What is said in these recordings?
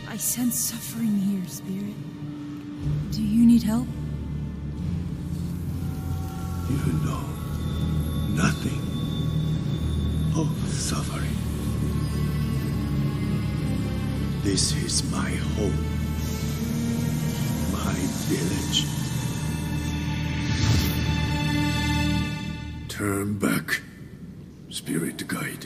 I sense suffering here, Spirit. Do you need help? You know nothing of suffering. This is my home, my village. Turn back, Spirit Guide.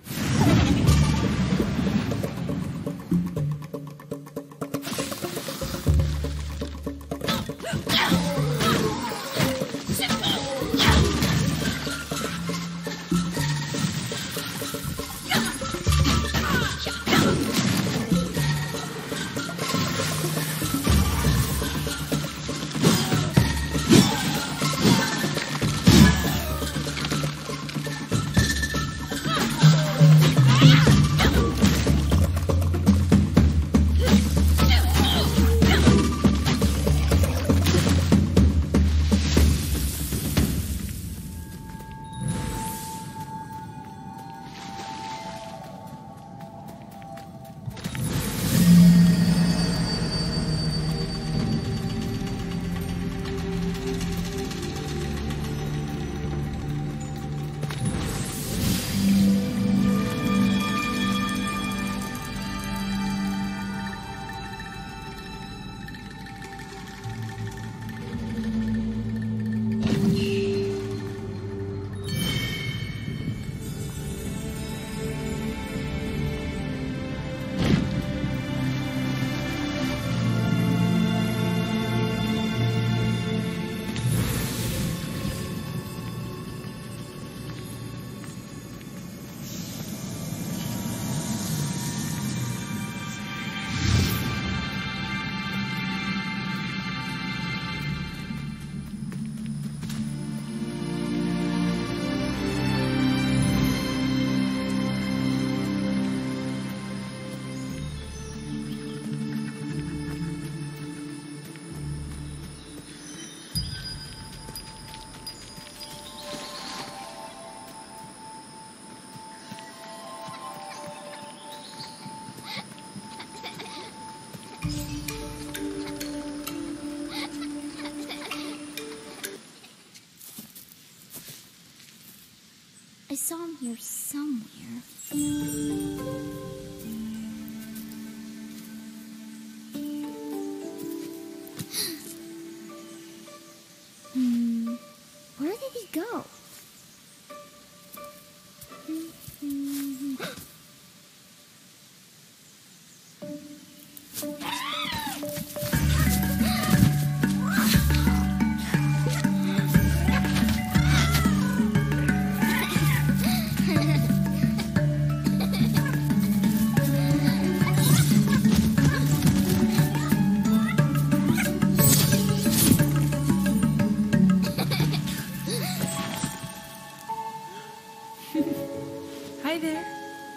I saw him here somewhere. Where did he go? Hi there.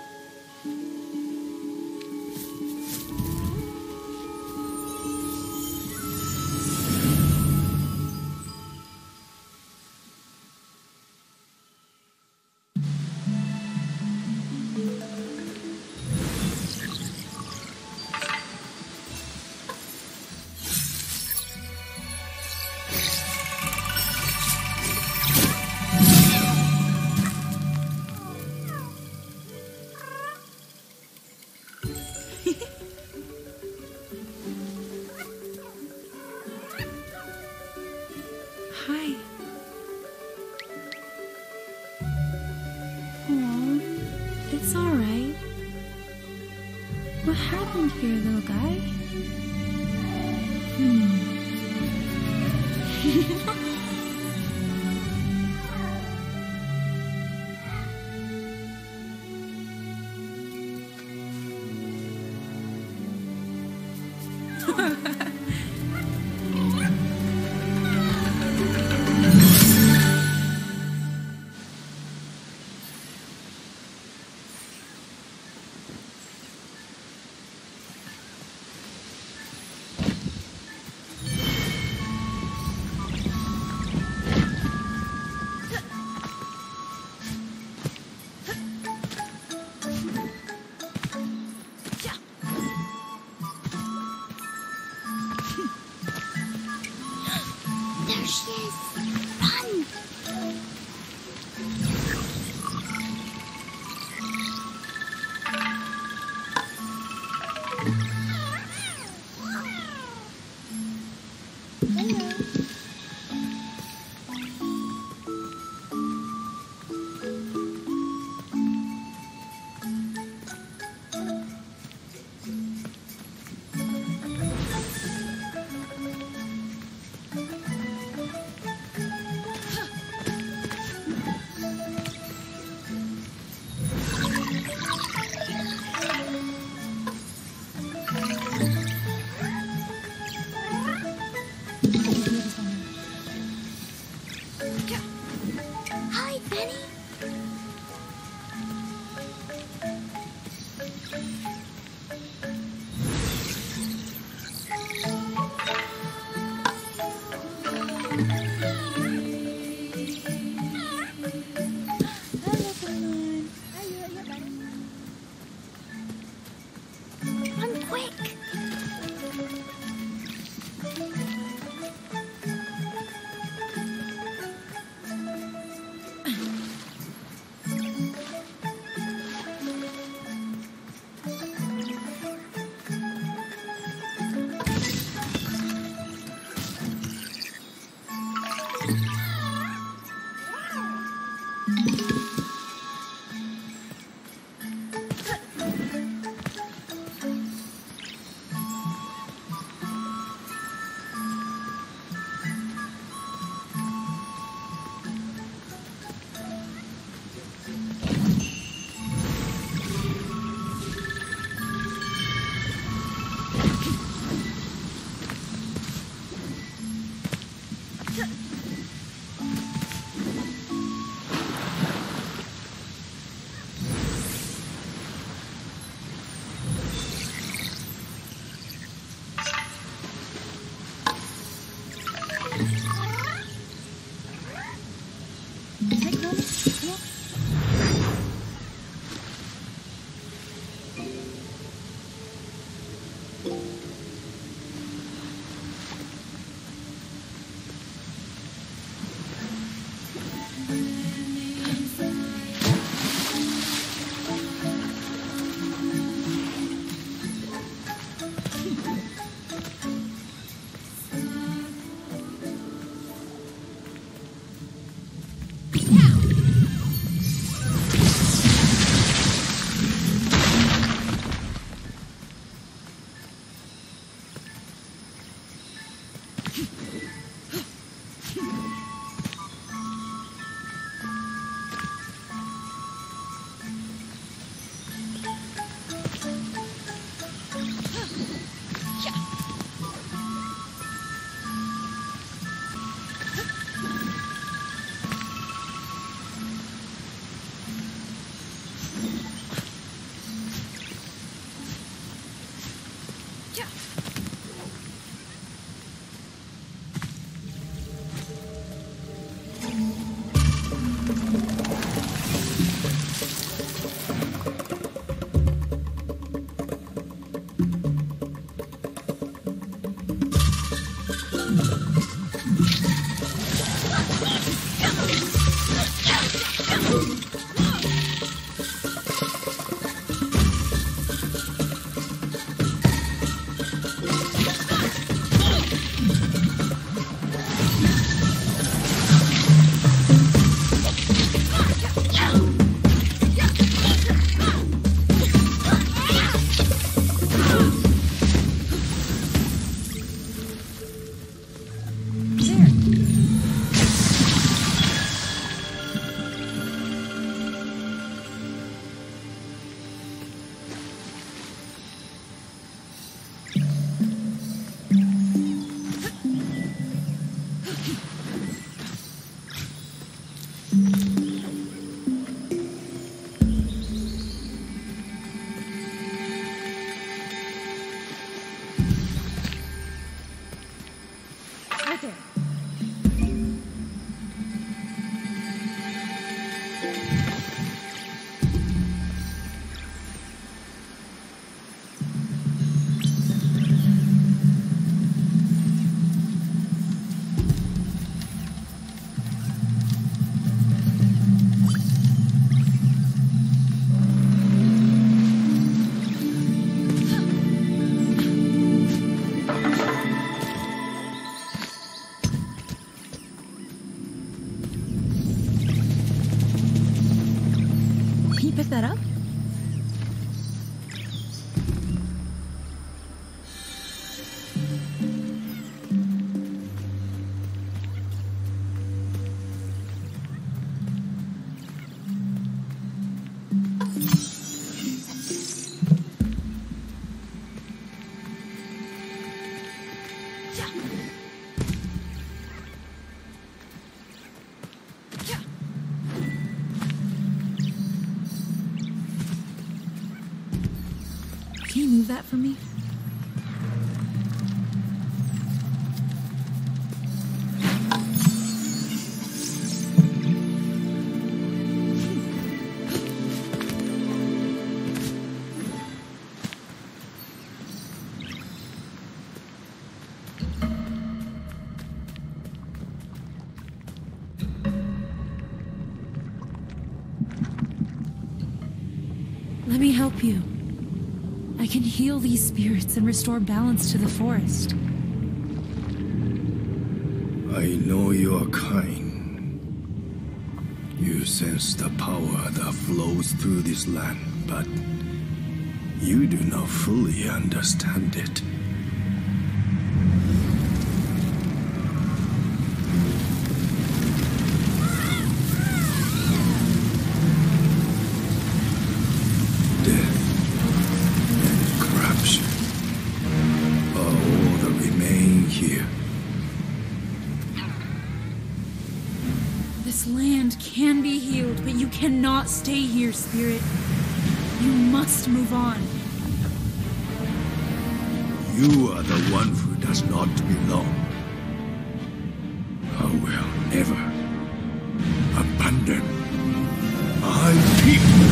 Hi. Oh, it's all right. What happened here, little guy? she is. Run! Hi, Benny. Run quick. Can you move that for me? Let me help you. I can heal these spirits and restore balance to the forest. I know you are kind. You sense the power that flows through this land, but you do not fully understand it. This land can be healed, but you cannot stay here, Spirit. You must move on. You are the one who does not belong. I will never abandon my people.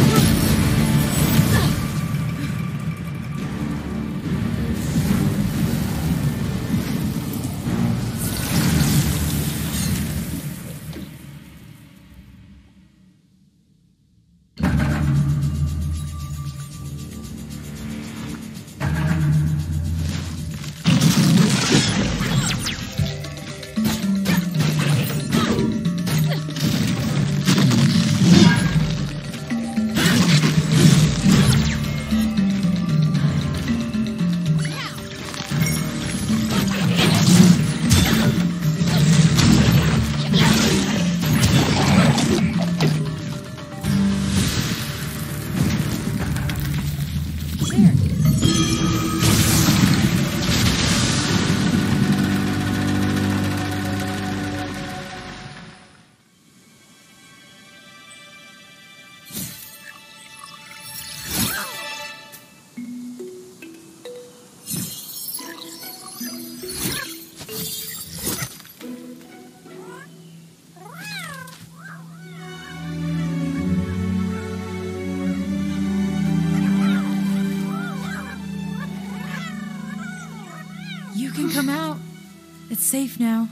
You can come out. It's safe now.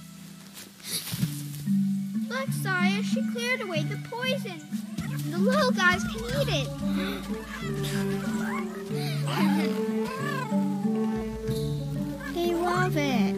Look, Saya, she cleared away the poison. The little guys can eat it. They love it.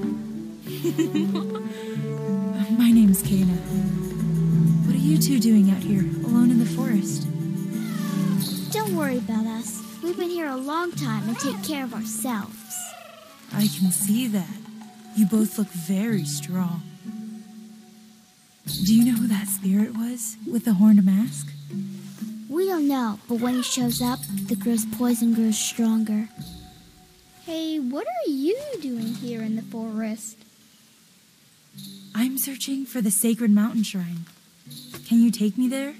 My name's Kana. What are you two doing out here, alone in the forest? Don't worry about us. We've been here a long time and take care of ourselves. I can see that. You both look very strong. Do you know who that spirit was with the horned mask? We don't know, but when he shows up, the girl's poison grows stronger. Hey, what are you doing here in the forest? I'm searching for the sacred mountain shrine. Can you take me there?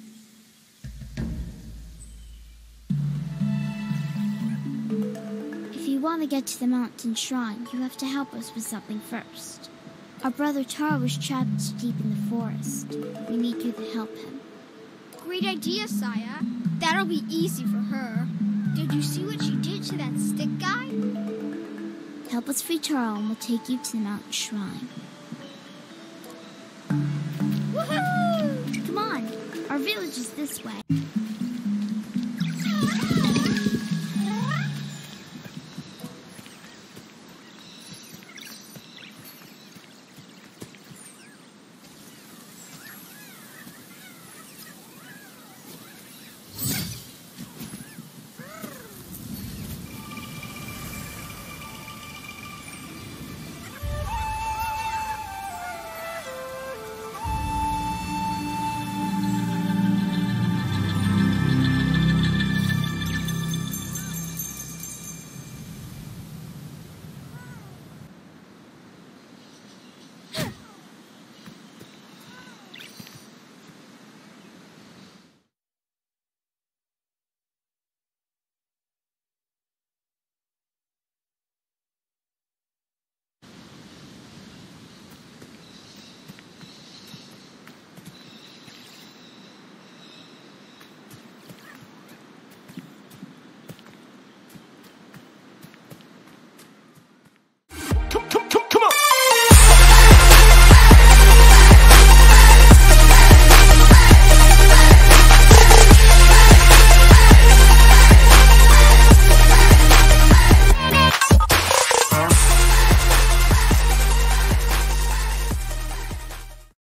If you want to get to the mountain shrine, you have to help us with something first. Our brother Taro was trapped deep in the forest. We need you to help him. Great idea, Saya. That'll be easy for her. Did you see what she did to that stick guy? Help us free Taro and we'll take you to the mountain shrine. Woohoo! Come on, our village is this way.